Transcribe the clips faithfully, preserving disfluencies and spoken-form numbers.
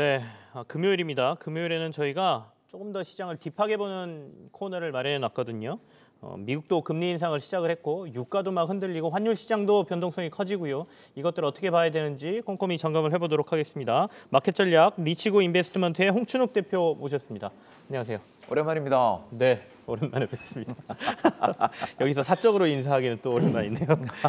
네, 아, 금요일입니다. 금요일에는 저희가 조금 더 시장을 딥하게 보는 코너를 마련해 놨거든요. 어, 미국도 금리 인상을 시작을 했고 유가도 막 흔들리고 환율 시장도 변동성이 커지고요. 이것들 어떻게 봐야 되는지 꼼꼼히 점검을 해보도록 하겠습니다. 마켓 전략 리치고 인베스트먼트의 홍춘욱 대표 모셨습니다. 안녕하세요. 오랜만입니다. 네, 오랜만에 뵙습니다. 여기서 사적으로 인사하기는 또 오랜만이네요.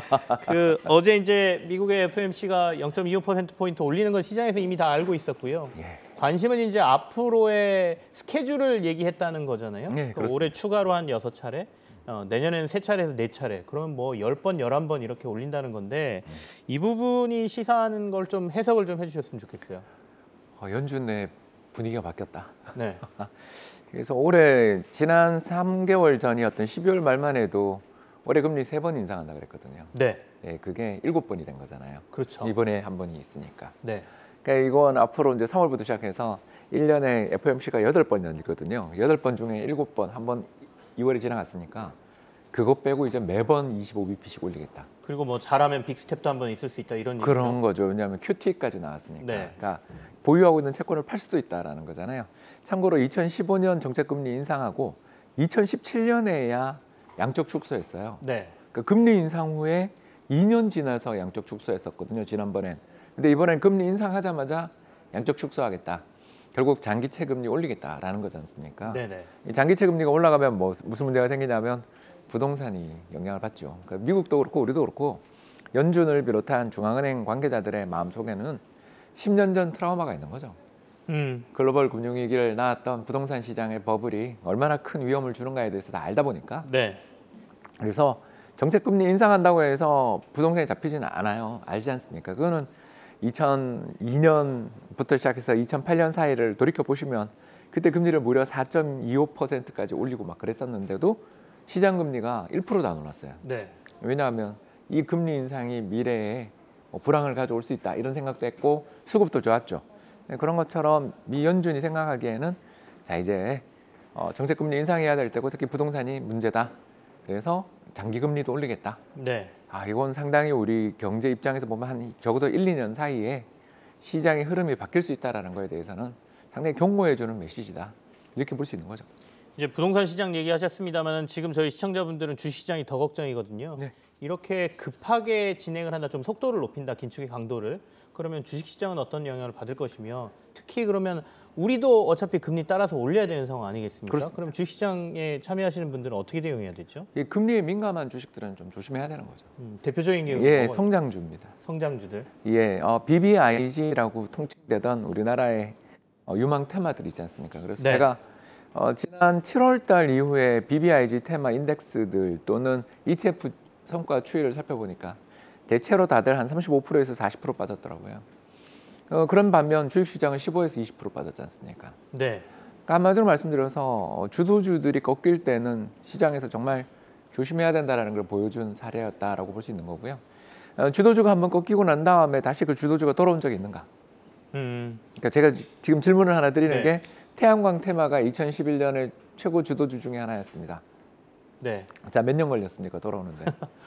그 어제 이제 미국의 에프오엠씨가 영 점 이오 퍼센트 포인트 올리는 건 시장에서 이미 다 알고 있었고요. 예. 관심은 이제 앞으로의 스케줄을 얘기했다는 거잖아요. 네, 그러니까 올해 추가로 한 여섯 차례, 어, 내년에는 세 차례에서 네 차례. 그러면 뭐 열 번, 열한 번 이렇게 올린다는 건데 음. 이 부분이 시사하는 걸 좀 해석을 좀 해주셨으면 좋겠어요. 어, 연준 내 분위기가 바뀌었다. 네. 그래서 올해 지난 삼 개월 전이었던 십이월 말만 해도 올해 금리 세 번 인상한다 그랬거든요. 네. 네, 그게 일곱 번이 된 거잖아요. 그렇죠. 이번에 한 번이 있으니까. 네. 그러니까 이건 앞으로 이제 삼월부터 시작해서 일 년에 에프오엠씨가 여덟 번 연이거든요. 여덟 번 중에 일곱 번, 한 번 이월에 지나갔으니까 그거 빼고 이제 매번 이십오 비피씩 올리겠다. 그리고 뭐 잘하면 빅스텝도 한 번 있을 수 있다 이런 얘기죠. 그런 거죠. 왜냐하면 큐티까지 나왔으니까. 네. 그러니까 보유하고 있는 채권을 팔 수도 있다라는 거잖아요. 참고로 이천십오 년 정책금리 인상하고 이천십칠 년에야 양적 축소했어요. 네. 그러니까 금리 인상 후에 이 년 지나서 양적 축소했었거든요. 지난번엔. 근데 이번엔 금리 인상하자마자 양적 축소하겠다. 결국 장기채 금리 올리겠다라는 거지 않습니까? 네네. 이 장기채 금리가 올라가면 뭐 무슨 문제가 생기냐면 부동산이 영향을 받죠. 그러니까 미국도 그렇고 우리도 그렇고 연준을 비롯한 중앙은행 관계자들의 마음속에는 십 년 전 트라우마가 있는 거죠. 음. 글로벌 금융위기를 낳았던 부동산 시장의 버블이 얼마나 큰 위험을 주는가에 대해서 다 알다 보니까 네. 그래서 정책금리 인상한다고 해서 부동산이 잡히지는 않아요. 알지 않습니까? 그거는 이천이 년부터 시작해서 이천팔 년 사이를 돌이켜보시면 그때 금리를 무려 사 점 이오 퍼센트까지 올리고 막 그랬었는데도 시장 금리가 일 퍼센트 안 올랐어요. 네. 왜냐하면 이 금리 인상이 미래에 불황을 가져올 수 있다 이런 생각도 했고 수급도 좋았죠. 그런 것처럼 미 연준이 생각하기에는 자 이제 정책 금리 인상해야 될 때고 특히 부동산이 문제다. 그래서 장기 금리도 올리겠다. 네. 아 이건 상당히 우리 경제 입장에서 보면 한 적어도 일, 이 년 사이에 시장의 흐름이 바뀔 수 있다는 거에 대해서는 상당히 경고해주는 메시지다. 이렇게 볼 수 있는 거죠. 이제 부동산 시장 얘기하셨습니다만 지금 저희 시청자분들은 주시장이 더 걱정이거든요. 네. 이렇게 급하게 진행을 한다, 좀 속도를 높인다, 긴축의 강도를. 그러면 주식시장은 어떤 영향을 받을 것이며 특히 그러면 우리도 어차피 금리 따라서 올려야 되는 상황 아니겠습니까? 그렇습니다. 그럼 주식시장에 참여하시는 분들은 어떻게 대응해야 되죠? 이 금리에 민감한 주식들은 좀 조심해야 되는 거죠. 음, 대표적인 경우 예, 성장주입니다. 성장주들. 예, 어, 비비아이지라고 통칭되던 우리나라의 어, 유망 테마들 있지 않습니까? 그래서 네. 제가 어, 지난 칠월 달 이후에 비비아이지 테마 인덱스들 또는 이티에프 성과 추이를 살펴보니까 대체로 다들 한 삼십오 퍼센트에서 사십 퍼센트 빠졌더라고요. 어, 그런 반면 주식시장은 십오에서 이십 퍼센트 빠졌지 않습니까? 네. 그러니까 한마디로 말씀드려서 주도주들이 꺾일 때는 시장에서 정말 조심해야 된다는 걸 보여준 사례였다라고 볼 수 있는 거고요. 어, 주도주가 한번 꺾이고 난 다음에 다시 그 주도주가 돌아온 적이 있는가? 음. 그러니까 제가 지금 질문을 하나 드리는 네. 게 태양광 테마가 이천십일 년의 최고 주도주 중에 하나였습니다. 네. 자, 몇 년 걸렸습니까? 돌아오는데.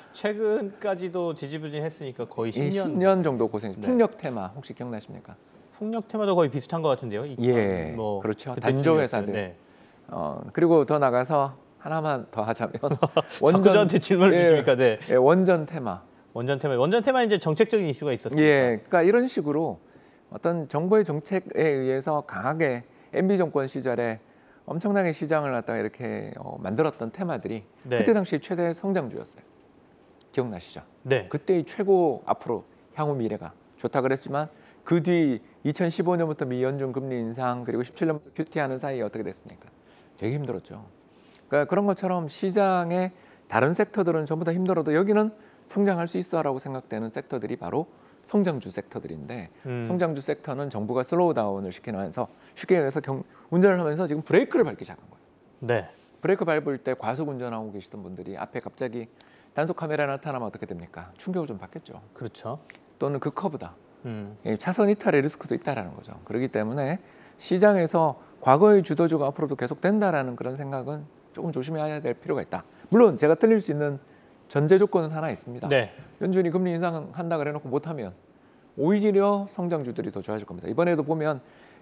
최근까지도 지지부진했으니까 거의 십 년. 십 년 정도 고생했죠. 네. 풍력 테마 혹시 기억나십니까? 풍력 테마도 거의 비슷한 것 같은데요. 예, 뭐 그렇죠. 그때쯤이었어요. 단조 회사들. 네. 어, 그리고 더 나가서 하나만 더 하자면 자꾸 저한테 질문을 예, 주십니까? 네. 예, 원전 테마. 원전 테마. 원전 테마 이제 정책적인 이슈가 있었습니다. 예, 그러니까 이런 식으로 어떤 정부의 정책에 의해서 강하게 엠비 정권 시절에 엄청나게 시장을 갖다가 이렇게 어, 만들었던 테마들이 네. 그때 당시 최대 성장주였어요. 기억나시죠? 네. 그때의 최고 앞으로 향후 미래가 좋다 그랬지만 그 뒤 이천십오 년부터 미 연준 금리 인상 그리고 십칠 년부터 큐티하는 사이에 어떻게 됐습니까? 되게 힘들었죠. 그러니까 그런 것처럼 시장의 다른 섹터들은 전부 다 힘들어도 여기는 성장할 수 있어라고 생각되는 섹터들이 바로 성장주 섹터들인데 음. 성장주 섹터는 정부가 슬로우 다운을 시키면서 쉽게 해서 경, 운전을 하면서 지금 브레이크를 밟기 시작한 거예요. 네. 브레이크 밟을 때 과속 운전하고 계시던 분들이 앞에 갑자기 단속 카메라 나타나면 어떻게 됩니까? 충격을 좀 받겠죠. 그렇죠. 또는 그 커브다. 음. 차선 이탈의 리스크도 있다라는 거죠. 그렇기 때문에 시장에서 과거의 주도주가 앞으로도 계속 된다라는 그런 생각은 조금 조심해야 될 필요가 있다. 물론 제가 틀릴 수 있는 전제 조건은 하나 있습니다. 네. 연준이 금리 인상한다 그래놓고 못하면 오히려 성장주들이 더 좋아질 겁니다. 이번에도 보면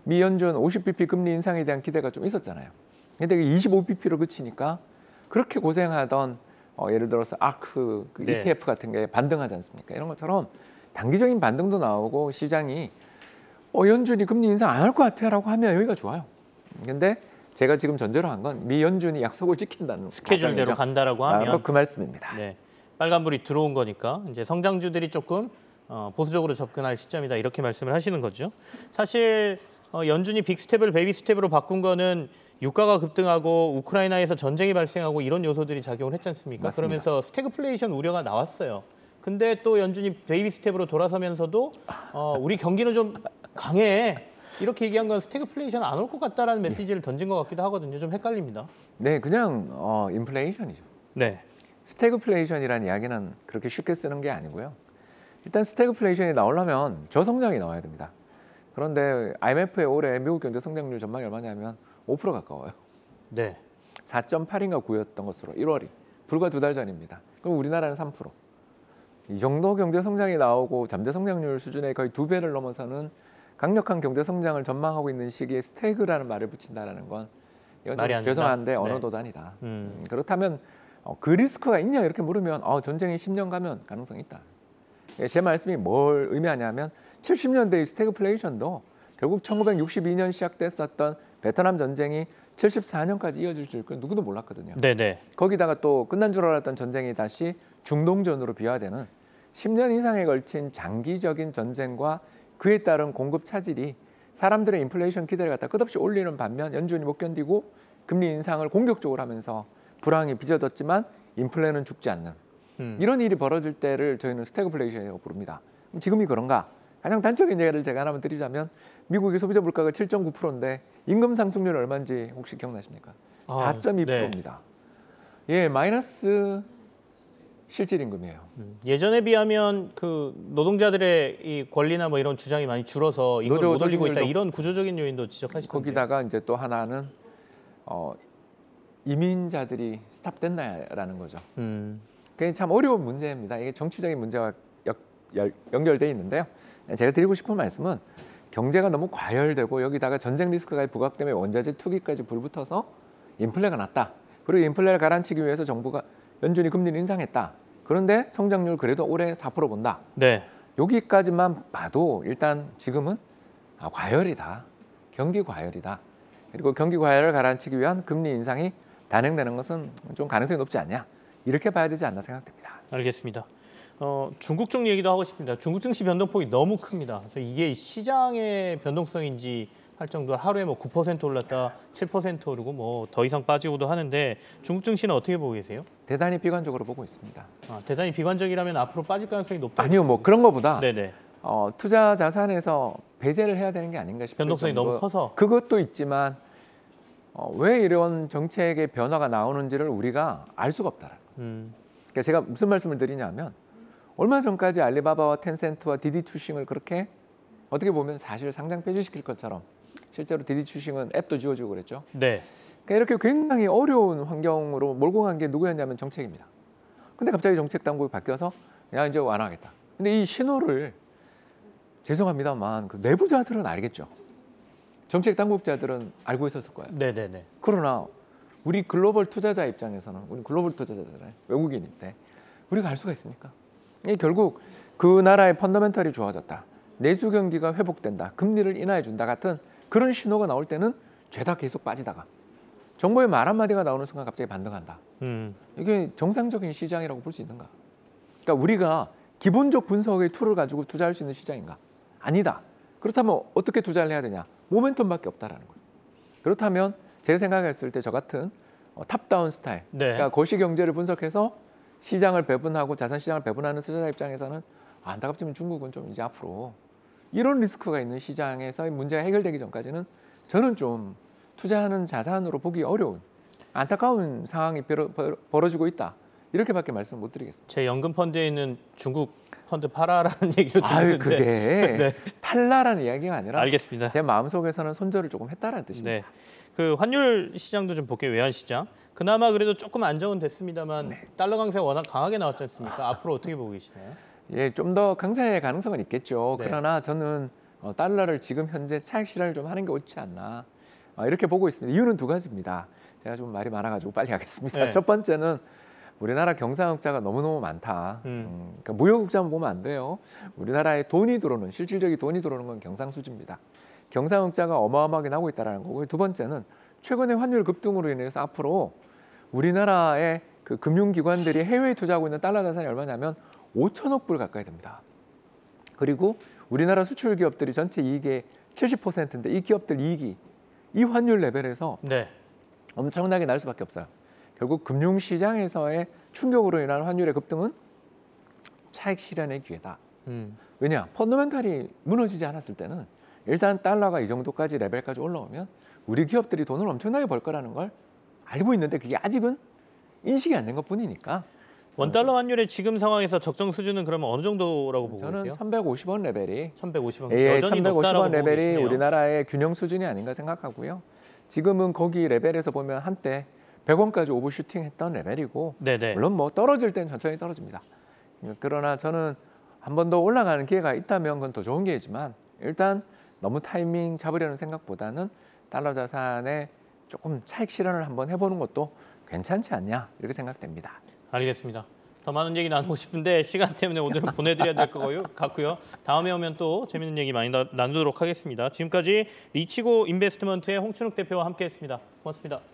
미 연준 오십 비피 금리 인상에 대한 기대가 좀 있었잖아요. 근데 이십오 비피로 그치니까 그렇게 고생하던 어, 예를 들어서 아크 그 네. 이티에프 같은 게 반등하지 않습니까? 이런 것처럼 단기적인 반등도 나오고 시장이 어, 연준이 금리 인상 안 할 것 같아라고 하면 여기가 좋아요. 근데 제가 지금 전제로 한 건 미 연준이 약속을 지킨다는 스케줄대로 가정이죠. 간다라고 아, 하면 그 말씀입니다. 네, 빨간불이 들어온 거니까 이제 성장주들이 조금 어, 보수적으로 접근할 시점이다 이렇게 말씀을 하시는 거죠. 사실 어, 연준이 빅스텝을 베이비 스텝으로 바꾼 거는 유가가 급등하고 우크라이나에서 전쟁이 발생하고 이런 요소들이 작용을 했지 않습니까? 맞습니다. 그러면서 스태그플레이션 우려가 나왔어요. 근데 또 연준이 베이비 스텝으로 돌아서면서도 어, 우리 경기는 좀 강해. 이렇게 얘기한 건 스태그플레이션 안 올 것 같다라는 메시지를 던진 것 같기도 하거든요. 좀 헷갈립니다. 네, 그냥 어, 인플레이션이죠. 네. 스태그플레이션이라는 이야기는 그렇게 쉽게 쓰는 게 아니고요. 일단 스태그플레이션이 나오려면 저성장이 나와야 됩니다. 그런데 아이엠에프의 올해 미국 경제 성장률 전망이 얼마냐면 오 퍼센트 가까워요. 네. 사 점 팔인가 구였던 것으로 일월이 불과 두 달 전입니다. 그럼 우리나라는 삼 퍼센트. 이 정도 경제 성장이 나오고 잠재 성장률 수준의 거의 두 배를 넘어서는 강력한 경제 성장을 전망하고 있는 시기에 스태그라는 말을 붙인다라는 건 이건 말이 좀 안 된다? 죄송한데 네. 언어도단이다. 음. 음, 그렇다면 어, 그 리스크가 있냐 이렇게 물으면 어, 전쟁이 십 년 가면 가능성이 있다. 예, 제 말씀이 뭘 의미하냐면 칠십 년대의 스태그플레이션도 결국 천구백육십이 년 시작됐었던 베트남 전쟁이 칠십사 년까지 이어질 줄 그 누구도 몰랐거든요. 네네. 거기다가 또 끝난 줄 알았던 전쟁이 다시 중동전으로 비화되는 십 년 이상에 걸친 장기적인 전쟁과 그에 따른 공급 차질이 사람들의 인플레이션 기대를 갖다 끝없이 올리는 반면 연준이 못 견디고 금리 인상을 공격적으로 하면서 불황이 빚어졌지만 인플레는 죽지 않는 음. 이런 일이 벌어질 때를 저희는 스태그플레이션이라고 부릅니다. 그럼 지금이 그런가? 가장 단적인 예를 제가 하나만 드리자면 미국의 소비자 물가가 칠 점 구 퍼센트인데 임금 상승률은 얼마인지 혹시 기억나십니까? 아, 사 점 이 퍼센트입니다. 예, 마이너스 실질 임금이에요. 음, 예전에 비하면 그 노동자들의 이 권리나 뭐 이런 주장이 많이 줄어서 이걸 노조 못 올리고 있다 소득률도- 이런 구조적인 요인도 지적하시던데. 거기다가 이제 또 하나는 어, 이민자들이 스탑됐나라는 거죠. 음, 그게 참 어려운 문제입니다. 이게 정치적인 문제와 역, 열, 연결돼 있는데요. 제가 드리고 싶은 말씀은 경제가 너무 과열되고 여기다가 전쟁 리스크가 부각되며 원자재 투기까지 불붙어서 인플레가 났다. 그리고 인플레를 가라앉히기 위해서 정부가 연준이 금리를 인상했다. 그런데 성장률 그래도 올해 사 퍼센트 본다. 네. 여기까지만 봐도 일단 지금은 아, 과열이다. 경기 과열이다. 그리고 경기 과열을 가라앉히기 위한 금리 인상이 단행되는 것은 좀 가능성이 높지 않냐. 이렇게 봐야 되지 않나 생각됩니다. 알겠습니다. 어, 중국 쪽 얘기도 하고 싶습니다. 중국 증시 변동폭이 너무 큽니다. 그래서 이게 시장의 변동성인지 할 정도로 하루에 뭐 구 퍼센트 올랐다, 칠 퍼센트 오르고 뭐 더 이상 빠지고도 하는데 중국 증시는 어떻게 보고 계세요? 대단히 비관적으로 보고 있습니다. 아, 대단히 비관적이라면 앞으로 빠질 가능성이 높다. 아니요, 뭐 그런 것보다 네네. 어, 투자 자산에서 배제를 해야 되는 게 아닌가 싶어요. 변동성이 너무 커서. 그것도 있지만 어, 왜 이런 정책의 변화가 나오는지를 우리가 알 수가 없다. 음, 그러니까 제가 무슨 말씀을 드리냐면 얼마 전까지 알리바바와 텐센트와 디디 추싱을 그렇게 어떻게 보면 사실 상장 폐지시킬 것처럼 실제로 디디 추싱은 앱도 지워주고 그랬죠. 네. 그러니까 이렇게 굉장히 어려운 환경으로 몰고 간 게 누구였냐면 정책입니다. 근데 갑자기 정책 당국이 바뀌어서 야 이제 완화하겠다. 근데 이 신호를 죄송합니다만 그 내부자들은 알겠죠. 정책 당국자들은 알고 있었을 거예요. 네네네. 그러나 우리 글로벌 투자자 입장에서는 우리 글로벌 투자자잖아요. 외국인인데 우리가 알 수가 있습니까? 이 결국 그 나라의 펀더멘털이 좋아졌다. 내수 경기가 회복된다. 금리를 인하해 준다 같은 그런 신호가 나올 때는 죄다 계속 빠지다가 정부의 말 한마디가 나오는 순간 갑자기 반등한다. 음, 이게 정상적인 시장이라고 볼 수 있는가? 그러니까 우리가 기본적 분석의 툴을 가지고 투자할 수 있는 시장인가? 아니다. 그렇다면 어떻게 투자를 해야 되냐? 모멘텀밖에 없다라는 거예요. 그렇다면 제가 생각했을 때 저 같은 어, 탑다운 스타일, 네. 그러니까 거시 경제를 분석해서 시장을 배분하고 자산 시장을 배분하는 투자자 입장에서는 아, 안타깝지만 중국은 좀 이제 앞으로 이런 리스크가 있는 시장에서 문제가 해결되기 전까지는 저는 좀 투자하는 자산으로 보기 어려운 안타까운 상황이 벌어, 벌어지고 있다. 이렇게밖에 말씀 못 드리겠습니다. 제 연금 펀드에 있는 중국 펀드 팔아라는 얘기를 아유, 듣는데. 그게 네. 팔라라는 이야기가 아니라 알겠습니다. 제 마음속에서는 손절을 조금 했다는 뜻입니다. 네. 그 환율 시장도 좀 볼게요. 외환 시장. 그나마 그래도 조금 안정은 됐습니다만 네. 달러 강세가 워낙 강하게 나왔지 않습니까? 앞으로 어떻게 보고 계시나요? 예, 좀 더 강세의 가능성은 있겠죠. 네. 그러나 저는 어, 달러를 지금 현재 차익 실현을 좀 하는 게 옳지 않나 어, 이렇게 보고 있습니다. 이유는 두 가지입니다. 제가 좀 말이 많아가지고 빨리 하겠습니다. 네. 첫 번째는 우리나라 경상흑자가 너무너무 많다. 음. 음, 그러니까 무역흑자만 보면 안 돼요. 우리나라에 돈이 들어오는 실질적인 돈이 들어오는 건 경상수지입니다. 경상흑자가 어마어마하게 나고 있다는 거고 두 번째는 최근에 환율 급등으로 인해서 앞으로 우리나라의 그 금융기관들이 해외에 투자하고 있는 달러 자산이 얼마냐면 오천억 불 가까이 됩니다. 그리고 우리나라 수출 기업들이 전체 이익의 칠십 퍼센트인데 이 기업들 이익이 이 환율 레벨에서 네. 엄청나게 날 수밖에 없어요. 결국 금융시장에서의 충격으로 인한 환율의 급등은 차익 실현의 기회다. 음. 왜냐? 펀더멘탈이 무너지지 않았을 때는 일단 달러가 이 정도까지 레벨까지 올라오면 우리 기업들이 돈을 엄청나게 벌 거라는 걸 알고 있는데 그게 아직은 인식이 안 된 것뿐이니까 원달러 환율의 지금 상황에서 적정 수준은 그러면 어느 정도라고 보고 저는 계세요? 천백오십 원 레벨이 천백오십 원. 예, 여전히 천백오십 높다라고 원 보고 레벨이 계시네요. 우리나라의 균형 수준이 아닌가 생각하고요. 지금은 거기 레벨에서 보면 한때 백 원까지 오버슈팅했던 레벨이고 네네. 물론 뭐 떨어질 땐 천천히 떨어집니다. 그러나 저는 한 번 더 올라가는 기회가 있다면 그건 더 좋은 기회지만 일단 너무 타이밍 잡으려는 생각보다는 달러 자산에 조금 차익 실현을 한번 해보는 것도 괜찮지 않냐 이렇게 생각됩니다. 알겠습니다. 더 많은 얘기 나누고 싶은데 시간 때문에 오늘은 보내드려야 될 것 같고요. 다음에 오면 또 재밌는 얘기 많이 나, 나누도록 하겠습니다. 지금까지 리치고 인베스트먼트의 홍춘욱 대표와 함께했습니다. 고맙습니다.